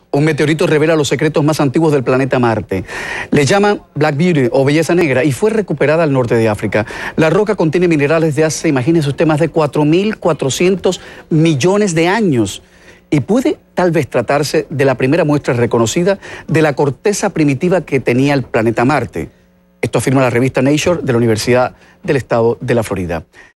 Un meteorito revela los secretos más antiguos del planeta Marte. Le llaman Black Beauty o belleza negra y fue recuperada al norte de África. La roca contiene minerales de hace, imagínense usted, más de 4.400 millones de años. Y puede tal vez tratarse de la primera muestra reconocida de la corteza primitiva que tenía el planeta Marte. Esto afirma la revista Nature de la Universidad del Estado de la Florida.